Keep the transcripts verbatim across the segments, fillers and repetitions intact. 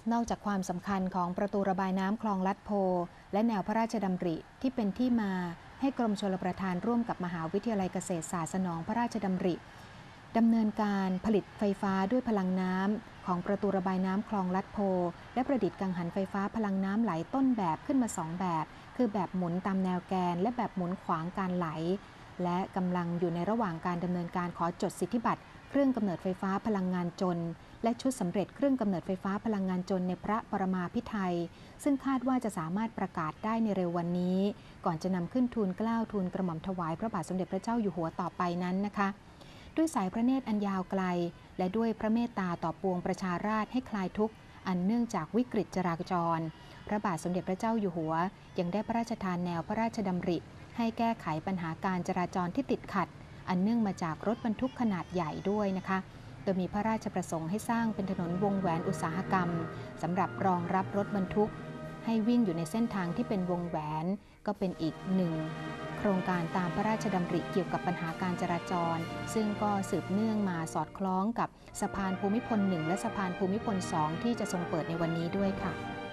นอกจากความสำคัญของประตูระบายน้ำคลองลัดโพและแนวพระราชดำริที่เป็นที่มาให้กรมชลประทานร่วมกับมหาวิทยาลัยเกษตรศาสตร์สนองพระราชดำริดำเนินการผลิตไฟฟ้าด้วยพลังน้ำของประตูระบายน้ำคลองลัดโพและประดิษฐ์กังหันไฟฟ้าพลังน้ำไหลต้นแบบขึ้นมาสองแบบคือแบบหมุนตามแนวแกนและแบบหมุนขวางการไหลและกำลังอยู่ในระหว่างการดำเนินการขอจดสิทธิบัตรเครื่องกำเนิดไฟฟ้าพลังงานจนและชุดสำเร็จเครื่องกำเนิดไฟฟ้าพลังงานจนในพระปรมาภิไธยซึ่งคาดว่าจะสามารถประกาศได้ในเร็ววันนี้ก่อนจะนำขึ้นทูลเกล้าทูลกระหม่อมถวายพระบาทสมเด็จพระเจ้าอยู่หัวต่อไปนั้นนะคะด้วยสายพระเนตรอันยาวไกลและด้วยพระเมตตาต่อปวงประชาราษฎร์ให้คลายทุกข์อันเนื่องจากวิกฤตจราจรพระบาทสมเด็จพระเจ้าอยู่หัวยังได้พระราชทานแนวพระราชดำริให้แก้ไขปัญหาการจราจรที่ติดขัดอันเนื่องมาจากรถบรรทุกขนาดใหญ่ด้วยนะคะโดยมีพระราชประสงค์ให้สร้างเป็นถนนวงแหวนอุตสาหกรรมสำหรับรองรับรถบรรทุกให้วิ่งอยู่ในเส้นทางที่เป็นวงแหวนก็เป็นอีกหนึ่งโครงการตามพระราชดำริเกี่ยวกับปัญหาการจราจรซึ่งก็สืบเนื่องมาสอดคล้องกับสะพานภูมิพลหนึ่งและสะพานภูมิพลสองที่จะทรงเปิดในวันนี้ด้วยค่ะ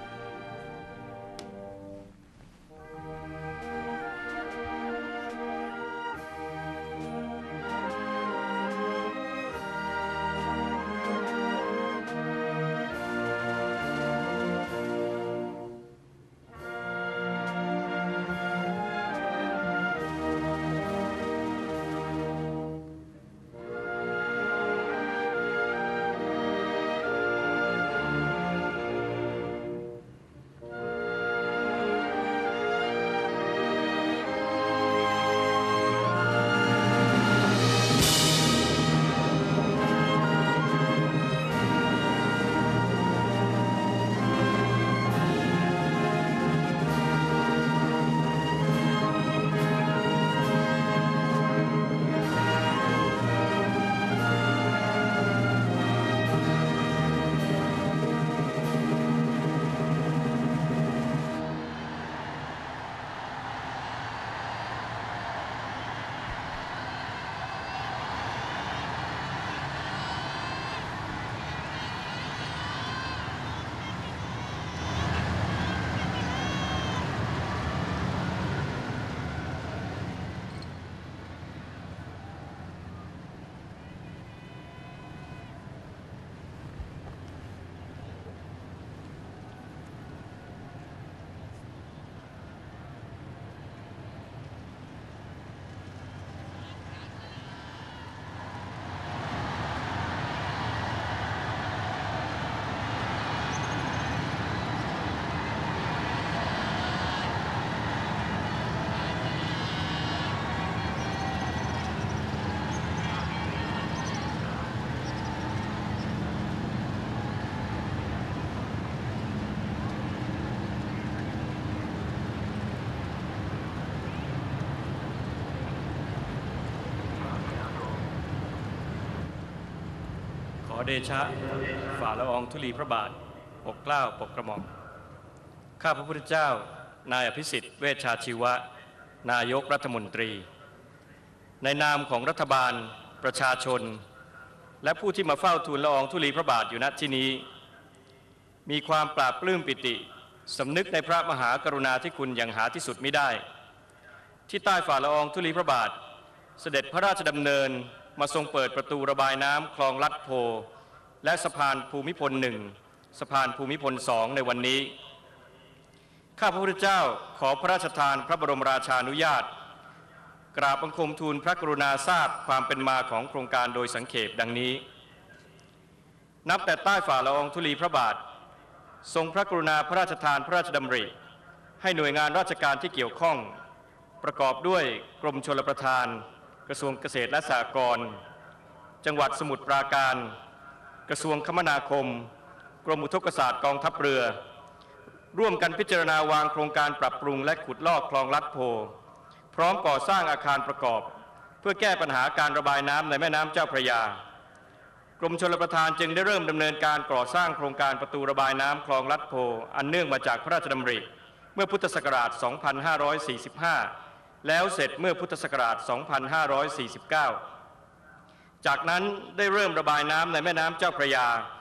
ขอเดชะฝ่าละอองธุลีพระบาทปกเกล้าปกกระหม่อมข้าพระพุทธเจ้านายอภิสิทธิ์เวชชาชีวะนายกรัฐมนตรีในนามของรัฐบาลประชาชนและผู้ที่มาเฝ้าทูลละอองธุลีพระบาทอยู่ณที่นี้มีความปราบปลื้มปิติสำนึกในพระมหากรุณาธิคุณอย่างหาที่สุดมิได้ที่ใต้ฝ่าละอองธุลีพระบาทเสด็จพระราชดำเนินมาทรงเปิดประตูระบายน้ำคลองลัดโพและสะพานภูมิพลหนึ่งสะพานภูมิพลสองในวันนี้ข้าพระพุทธเจ้าขอพระราชทานพระบรมราชานุญาตกราบบังคมทูลพระกรุณาทราบความเป็นมาของโครงการโดยสังเขปดังนี้นับแต่ใต้ฝ่าละอองธุลีพระบาททรงพระกรุณาพระราชทานพระราชดำริให้หน่วยงานราชการที่เกี่ยวข้องประกอบด้วยกรมชลประทานกระทรวงเกษตรและสหกรณ์จังหวัดสมุทรปราการกระทรวงคมนาคมกรมอุทกศาสตร์กองทัพเรือร่วมกันพิจารณาวางโครงการปรับปรุงและขุดลอกคลองลัดโพพร้อมก่อสร้างอาคารประกอบเพื่อแก้ปัญหาการระบายน้ำในแม่น้ำเจ้าพระยากรมชลประทานจึงได้เริ่มดำเนินการก่อสร้างโครงการประตูระบายน้ำคลองลัดโพอันเนื่องมาจากพระราชดำริเมื่อพุทธศักราช สองพันห้าร้อยสี่สิบห้า แล้วเสร็จเมื่อพุทธศักราช สองพันห้าร้อยสี่สิบเก้า จากนั้นได้เริ่มระบายน้ำในแม่น้ำเจ้าพระยา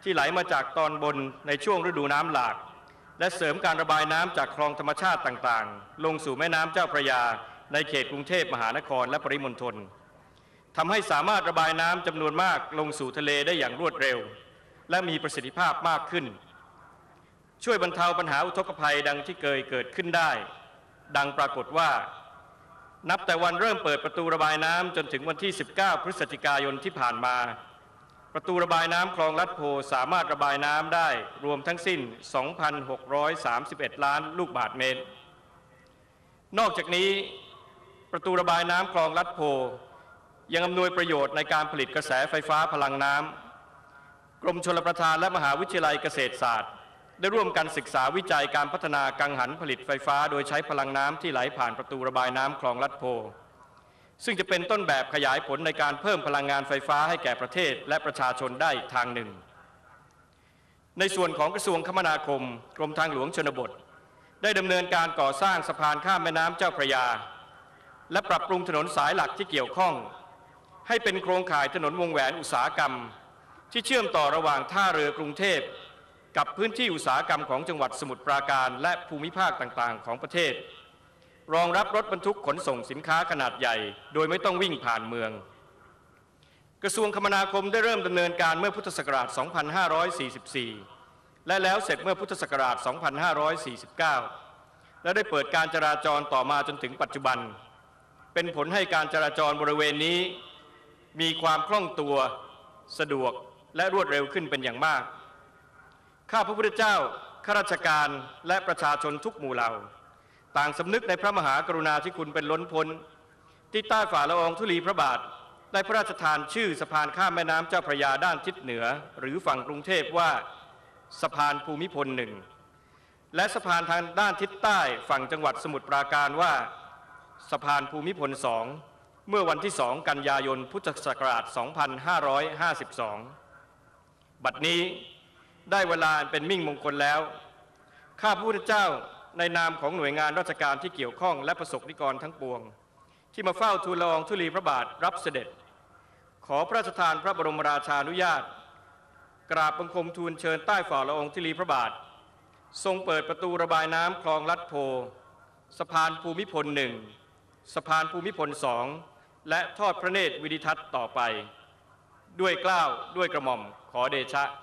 ที่ไหลมาจากตอนบนในช่วงฤดูน้ำหลากและเสริมการระบายน้ำจากคลองธรรมชาติต่างๆลงสู่แม่น้ำเจ้าพระยาในเขตกรุงเทพมหานครและปริมณฑลทำให้สามารถระบายน้ำจำนวนมากลงสู่ทะเลได้อย่างรวดเร็วและมีประสิทธิภาพมากขึ้นช่วยบรรเทาปัญหาอุทกภัยดังที่เคยเกิดขึ้นได้ดังปรากฏว่านับแต่วันเริ่มเปิดประตูระบายน้ำจนถึงวันที่สิบเก้าพฤศจิกายนที่ผ่านมาประตูระบายน้ำคลองลัดโพสามารถระบายน้ำได้รวมทั้งสิ้น สองพันหกร้อยสามสิบเอ็ด ล้านลูกบาศก์เมตรนอกจากนี้ประตูระบายน้ำคลองลัดโพยังอำนวยประโยชน์ในการผลิตกระแสไฟฟ้าพลังน้ำกรมชลประทานและมหาวิทยาลัยเกษตรศาสตร์ได้ร่วมกันศึกษาวิจัยการพัฒนากังหันผลิตไฟฟ้าโดยใช้พลังน้ำที่ไหลผ่านประตูระบายน้ำคลองลัดโพซึ่งจะเป็นต้นแบบขยายผลในการเพิ่มพลังงานไฟฟ้าให้แก่ประเทศและประชาชนได้อีกทางหนึ่งในส่วนของกระทรวงคมนาคมกรมทางหลวงชนบทได้ดำเนินการก่อสร้างสะพานข้ามแม่น้ำเจ้าพระยาและปรับปรุงถนนสายหลักที่เกี่ยวข้องให้เป็นโครงข่ายถนนวงแหวนอุตสาหกรรมที่เชื่อมต่อระหว่างท่าเรือกรุงเทพกับพื้นที่อุตสาหกรรมของจังหวัดสมุทรปราการและภูมิภาคต่างๆของประเทศรองรับรถบรรทุกขนส่งสินค้าขนาดใหญ่โดยไม่ต้องวิ่งผ่านเมืองกระทรวงคมนาคมได้เริ่มดำเนินการเมื่อพุทธศักราช สองพันห้าร้อยสี่สิบสี่ และแล้วเสร็จเมื่อพุทธศักราช สองพันห้าร้อยสี่สิบเก้า และได้เปิดการจราจรต่อมาจนถึงปัจจุบันเป็นผลให้การจราจรบริเวณนี้มีความคล่องตัวสะดวกและรวดเร็วขึ้นเป็นอย่างมากข้าพระพุทธเจ้าข้าราชการและประชาชนทุกหมู่เหล่าต่างสำนึกในพระมหากรุณาธิคุณเป็นล้นพ้นที่ใต้ฝ่าละอองธุลีพระบาทได้พระราชทานชื่อสะพานข้ามแม่น้ำเจ้าพระยาด้านทิศเหนือหรือฝั่งกรุงเทพว่าสะพานภูมิพลหนึ่งและสะพานทางด้านทิศใต้ฝั่งจังหวัดสมุทรปราการว่าสะพานภูมิพลสองเมื่อวันที่สองกันยายนพุทธศักราช สองพันห้าร้อยห้าสิบสอง บัดนี้ได้เวลาเป็นมิ่งมงคลแล้วข้าพระพุทธเจ้าในนามของหน่วยงานราชการที่เกี่ยวข้องและประสบนิกรทั้งปวงที่มาเฝ้าทูลละอองธุลีพระบาทรับเสด็จขอพระราชทานพระบรมราชานุญาตกราบบังคมทูลเชิญใต้ฝ่าละอองธุลีพระบาททรงเปิดประตูระบายน้ำคลองลัดโพสะพานภูมิพลหนึ่งสะพานภูมิพลสองและทอดพระเนตรวิดิทัศน์ต่อไปด้วยเกล้าด้วยกระหม่อมขอเดชะ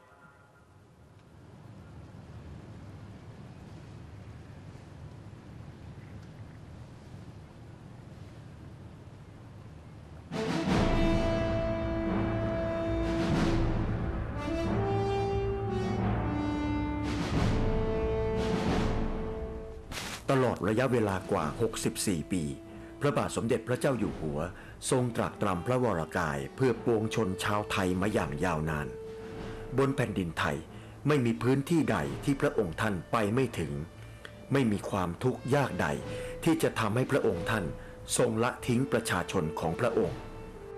ตลอดระยะเวลากว่าหกสิบสี่ปีพระบาทสมเด็จพระเจ้าอยู่หัวทรงตรากตรำพระวรกายเพื่อปวงชนชาวไทยมาอย่างยาวนานบนแผ่นดินไทยไม่มีพื้นที่ใดที่พระองค์ท่านไปไม่ถึงไม่มีความทุกข์ยากใดที่จะทำให้พระองค์ท่านทรงละทิ้งประชาชนของพระองค์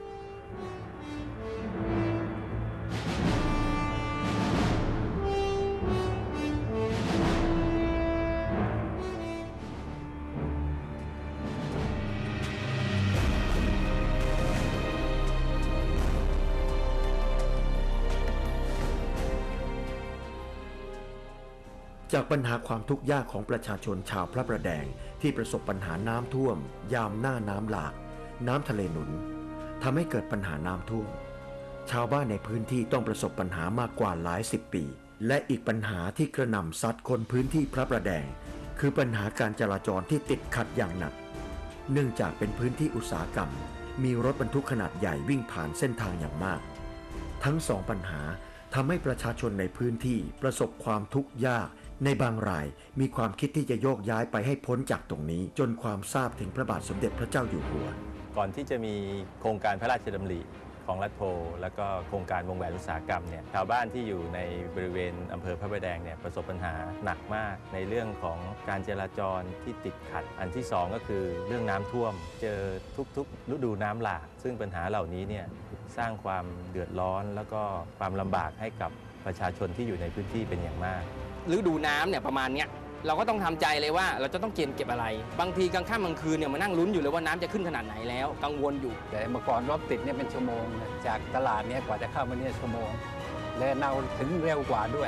จากปัญหาความทุกข์ยากของประชาชนชาวพระประแดงที่ประสบปัญหาน้ำท่วมยามหน้าน้ำหลากน้ำทะเลหนุนทำให้เกิดปัญหาน้ำท่วมชาวบ้านในพื้นที่ต้องประสบปัญหามากกว่าหลายสิบปีและอีกปัญหาที่กระหน่ำซัดคนพื้นที่พระประแดงคือปัญหาการจราจรที่ติดขัดอย่างหนักเนื่องจากเป็นพื้นที่อุตสาหกรรมมีรถบรรทุกขนาดใหญ่วิ่งผ่านเส้นทางอย่างมากทั้งสองปัญหาทำให้ประชาชนในพื้นที่ประสบความทุกข์ยากในบางรายมีความคิดที่จะโยกย้ายไปให้พ้นจากตรงนี้จนความทราบถึงพระบาทสมเด็จพระเจ้าอยู่หัวก่อนที่จะมีโครงการพระราชดำริของลัดโพแล้วก็โครงการวงแหวนอุตสาหกรรมเนี่ยชาวบ้านที่อยู่ในบริเวณอำเภอพระประแดงเนี่ยประสบปัญหาหนักมากในเรื่องของการจราจรที่ติดขัดอันที่สองก็คือเรื่องน้ำท่วมเจอทุกๆฤดูน้ำหลากซึ่งปัญหาเหล่านี้เนี่ยสร้างความเดือดร้อนแล้วก็ความลำบากให้กับประชาชนที่อยู่ในพื้นที่เป็นอย่างมากฤดูน้ำเนี่ยประมาณเนี้ยเราก็ต้องทำใจเลยว่าเราจะต้องเก็บเก็บอะไรบางทีกลางค่ำกลางคืนเนี่ยมานั่งลุ้นอยู่เลยว่าน้ำจะขึ้นขนาดไหนแล้วกังวลอยู่แต่เมื่อก่อนรถติดเนี่ยเป็นชั่วโมงจากตลาดเนี่ยกว่าจะเข้ามาเนี่ยชั่วโมงและเราถึงเร็วกว่าด้วย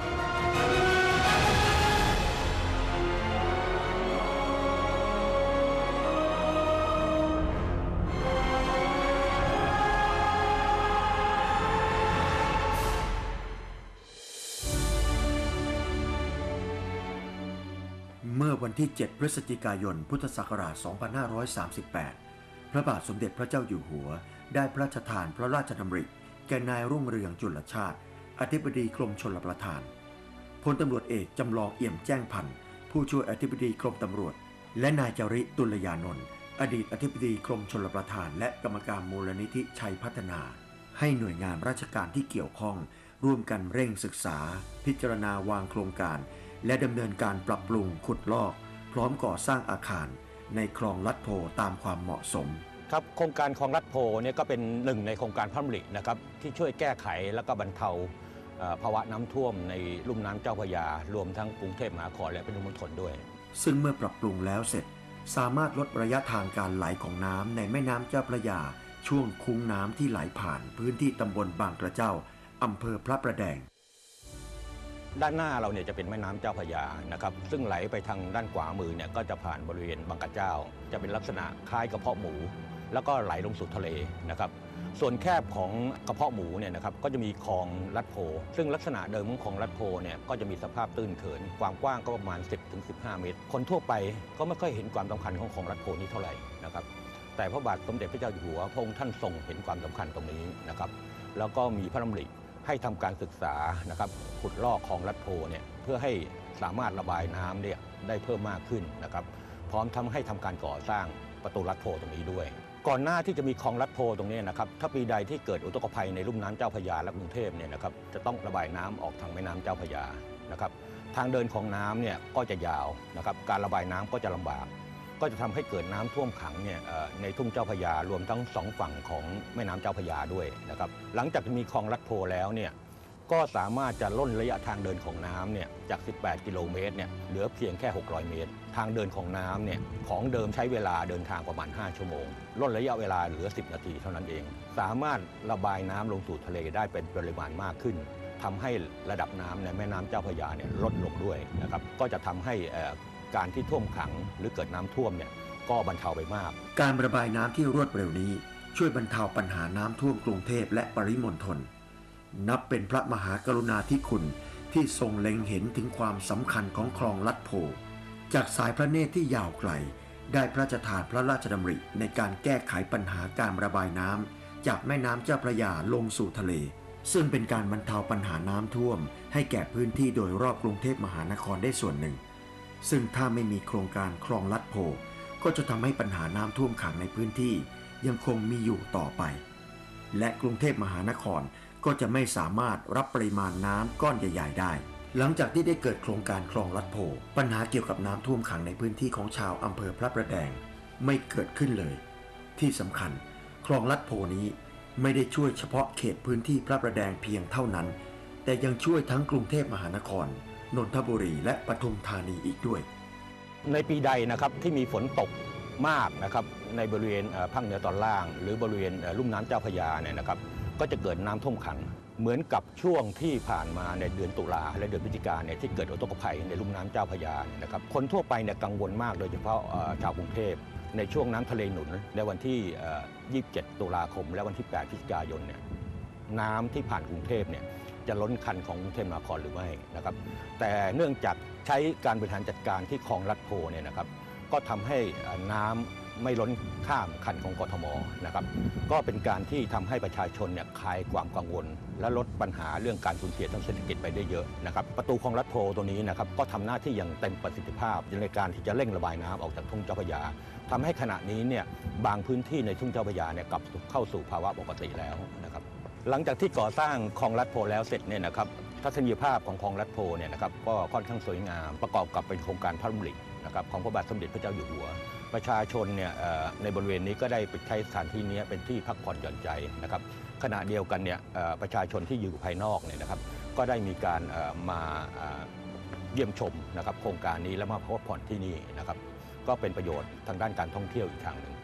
เมื่อวันที่ เจ็ด พฤศจิกายน พุทธศักราช สองพันห้าร้อยสามสิบแปด พระบาทสมเด็จพระเจ้าอยู่หัวได้พระราชทานพระราชดำริแก่นายรุ่งเรืองจุลชาติอธิบดีกรมชลประทานพลตำรวจเอกจำลองเอี่ยมแจ้งพันธ์ผู้ช่วยอธิบดีกรมตำรวจและนายจริตุลยานนท์อดีตอธิบดีกรมชลประทานและกรรมการมูลนิธิชัยพัฒนาให้หน่วยงานราชการที่เกี่ยวข้องร่วมกันเร่งศึกษาพิจารณาวางโครงการและดำเนินการปรับปรุงขุดลอกพร้อมก่อสร้างอาคารในคลองลัดโพตามความเหมาะสมครับโครงการคลองลัดโพเนี่ยก็เป็นหนึ่งในโครงการพระราชดำรินะครับที่ช่วยแก้ไขและก็บรรเทาภาวะน้ำท่วมในลุ่มน้ำเจ้าพระยารวมทั้งกรุงเทพมหานครและปริมณฑลด้วยซึ่งเมื่อปรับปรุงแล้วเสร็จสามารถลดระยะทางการไหลของน้ำในแม่น้ำเจ้าพระยาช่วงคุ้งน้ำที่ไหลผ่านพื้นที่ตำบลบางกระเจ้าอำเภอพระประแดงด้านหน้าเราเนี่ยจะเป็นแม่น้ำเจ้าพระยานะครับซึ่งไหลไปทางด้านขวามือเนี่ยก็จะผ่านบริเวณบางกระเจ้าจะเป็นลักษณะคล้ายกระเพาะหมูแล้วก็ไหลลงสู่ทะเลนะครับส่วนแคบของกระเพาะหมูเนี่ยนะครับก็จะมีคลองลัดโพซึ่งลักษณะเดิมของคลองลัดโพเนี่ยก็จะมีสภาพตื้นเขินความกว้างก็ประมาณ สิบถึงสิบห้า เมตรคนทั่วไปก็ไม่ค่อยเห็นความสำคัญของคลองลัดโพนี้เท่าไหร่นะครับแต่พระบาทสมเด็จพระเจ้าอยู่หัวพระองค์ท่านทรงเห็นความสำคัญตรงนี้นะครับแล้วก็มีพระดำริให้ทำการศึกษานะครับขุดลอกคลองลัดโพเนี่ยเพื่อให้สามารถระบายน้ำเนี่ยได้เพิ่มมากขึ้นนะครับพร้อมทำให้ทำการก่อสร้างประตูลัดโพตรงนี้ด้วยก่อนหน้าที่จะมีคลองลัดโพตรงนี้นะครับถ้าปีใดที่เกิดอุทกภัยในลุ่มน้ำเจ้าพระยาและกรุงเทพเนี่ยนะครับจะต้องระบายน้ำออกทางแม่น้ำเจ้าพระยานะครับทางเดินของน้ำเนี่ยก็จะยาวนะครับการระบายน้ำก็จะลำบากก็จะทำให้เกิดน้ำท่วมขังเนี่ยในทุ่งเจ้าพระยารวมทั้งสองฝั่งของแม่น้ำเจ้าพระยาด้วยนะครับหลังจากมีคลองลัดโพแล้วเนี่ยก็สามารถจะล่นระยะทางเดินของน้ำเนี่ยจากสิบแปดกิโลเมตรเนี่ยเหลือเพียงแค่หกร้อยเมตรทางเดินของน้ำเนี่ยของเดิมใช้เวลาเดินทางประมาณห้าชั่วโมงล่นระยะเวลาเหลือสิบนาทีเท่านั้นเองสามารถระบายน้ำลงสู่ทะเลได้เป็นปริมาณมากขึ้นทำให้ระดับน้ำในแม่น้ำเจ้าพระยาเนี่ยลดลงด้วยนะครับก็จะทำให้การที่ท่วมขังหรือเกิดน้ำท่วมเนี่ยก็บรรเทาไปมากการระบายน้ำที่รวดเร็วนี้ช่วยบรรเทาปัญหาน้ำท่วมกรุงเทพและปริมณฑลนับเป็นพระมหากรุณาธิคุณที่ทรงเล็งเห็นถึงความสำคัญของคลองลัดโพจากสายพระเนตรที่ยาวไกลได้พระราชทานพระราชดำริในการแก้ไขปัญหาการระบายน้ำจากแม่น้ำเจ้าพระยาลงสู่ทะเลซึ่งเป็นการบรรเทาปัญหาน้ำท่วมให้แก่พื้นที่โดยรอบกรุงเทพมหานครได้ส่วนหนึ่งซึ่งถ้าไม่มีโครงการคลองลัดโพก็จะทำให้ปัญหาน้ำท่วมขังในพื้นที่ยังคงมีอยู่ต่อไปและกรุงเทพมหานครก็จะไม่สามารถรับปริมาณน้ำก้อนใหญ่ๆได้หลังจากที่ได้เกิดโครงการคลองลัดโพปัญหาเกี่ยวกับน้ำท่วมขังในพื้นที่ของชาวอำเภอพระประแดงไม่เกิดขึ้นเลยที่สำคัญคลองลัดโพนี้ไม่ได้ช่วยเฉพาะเขตพื้นที่พระประแดงเพียงเท่านั้นแต่ยังช่วยทั้งกรุงเทพมหานครนนทบุรีและปทุมธานีอีกด้วยในปีใดนะครับที่มีฝนตกมากนะครับในบริเวณภาคเหนือตอนล่างหรือบริเวณลุ่มน้ำเจ้าพระยาเนี่ยนะครับก็จะเกิดน้ำท่วมขังเหมือนกับช่วงที่ผ่านมาในเดือนตุลาและเดือนพฤศจิกายนเนี่ยที่เกิดอุทกภัยในลุ่มน้ำเจ้าพระยานะครับคนทั่วไปเนี่ยกังวลมากโดยเฉพาะชาวกรุงเทพในช่วงน้ำทะเลหนุนในวันที่ยี่สิบเจ็ดตุลาคมและวันที่แปดพฤศจิกายนเนี่ยน้ำที่ผ่านกรุงเทพเนี่ยจะล้นคันของกรุงเทพมหานครหรือไม่นะครับแต่เนื่องจากใช้การบริหารจัดการที่คลองลัดโพเนี่ยนะครับก็ทำให้น้ำไม่ล้นข้ามคันของกทมนะครับก็เป็นการที่ทำให้ประชาชนเนี่ยคลายความกังวลและลดปัญหาเรื่องการสูญเสียทางเศรษฐกิจไปได้เยอะนะครับประตูคลองลัดโพตัวนี้นะครับก็ทำหน้าที่อย่างเต็มประสิทธิภาพในการที่จะเร่งระบายน้ำออกจากทุ่งเจ้าพระยาทำให้ขณะนี้เนี่ยบางพื้นที่ในทุ่งเจ้าพระยาเนี่ยกลับเข้าสู่ภาวะปกติแล้วนะครับหลังจากที่ก่อสร้างคลองลัดโพแล้วเสร็จเนี่ยนะครับทัศนียภาพของคลองลัดโพเนี่ยนะครับก็ค่อนข้างสวยงามประกอบกับเป็นโครงการพระดำรินะครับของพระบาทสมเด็จพระเจ้าอยู่หัวประชาชนเนี่ยในบริเวณนี้ก็ได้ไปใช้สถานที่นี้เป็นที่พักผ่อนหย่อนใจนะครับขณะเดียวกันเนี่ยประชาชนที่อยู่ภายนอกเนี่ยนะครับก็ได้มีการมาเยี่ยมชมนะครับโครงการนี้และมาพักผ่อนที่นี่นะครับก็เป็นประโยชน์ทางด้านการท่องเที่ยวอีกทางหนึ่ง